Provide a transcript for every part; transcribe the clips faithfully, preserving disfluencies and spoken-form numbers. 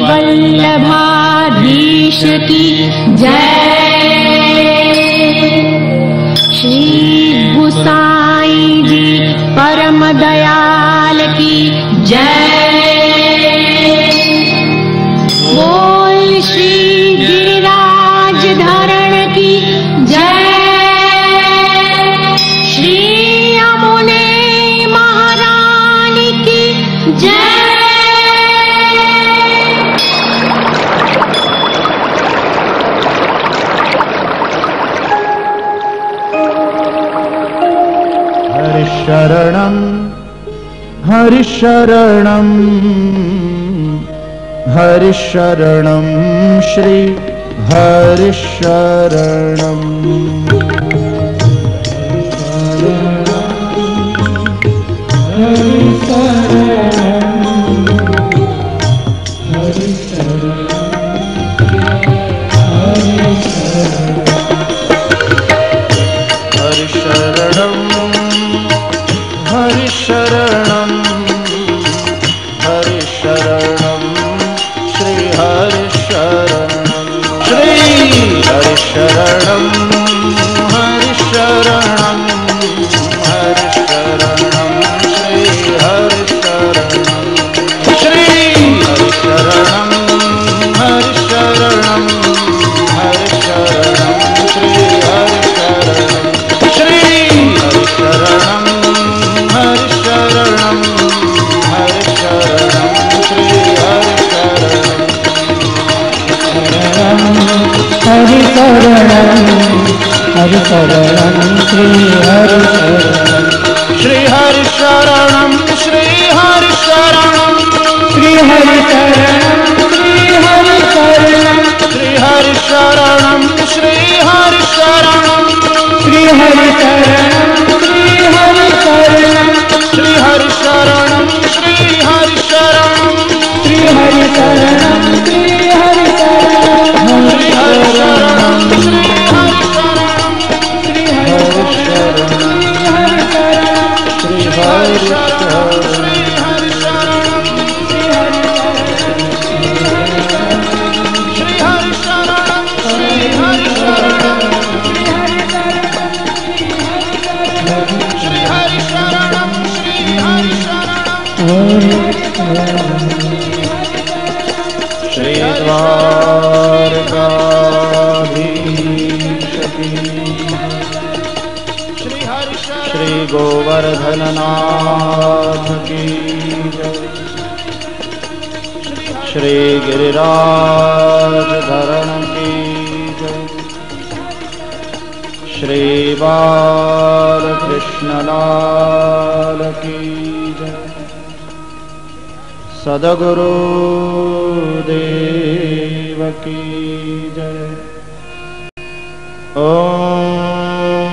वल्लभाधीश की जय। श्री गुसाई जी परम दयाल की जय। बोल श्री गिरिराज धरण की जय। श्री यमुने महारानी की जय। शरणं हरि शरणं हरि शरणं श्री हरि शरणं। हरि शरणं हरि शरणं श्री हरि शरणं। श्री हरि शरणं हरि शरणं हरि शरणं श्री हरि शरणं। श्री हरि शरणं हरि शरणं हरि शरणं श्री हरि शरणं। श्री हरि शरणं हरि शरणं हरि शरणं श्री हरि शरणं। हरि शरणं हरि शरणं श्री हरि शरणं। श्री हरि शरणं श्री हरि शरणं श्री हरि शरणं श्री हरि शरणं। श्री हरि शरणं श्री हरि शरणं श्री हरि शरणं श्री हरि शरणं। श्री हरि शरणं श्री हरि शरणं श्री हरि शरणं श्री हरि शरणं। श्री हरि शरणं श्री हरि शरणं श्री हरि शरणं श्री हरि शरणं श्री हरि शरणं श्री हरि शरणं श्री हरि शरणं श्री हरि शरणं श्री हरि शरणं। श्री द्वारकाधीश की श्री गोवर्धननाथ की श्री गिरिराज धरण की श्री बालकृष्णलाल की सद्गुरु देव की जय। ओम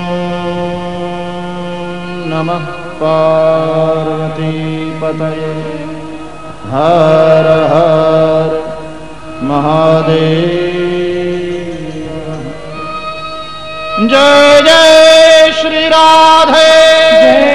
नमः पार्वती पतये हर हर महादेव। जय जय श्री राधे।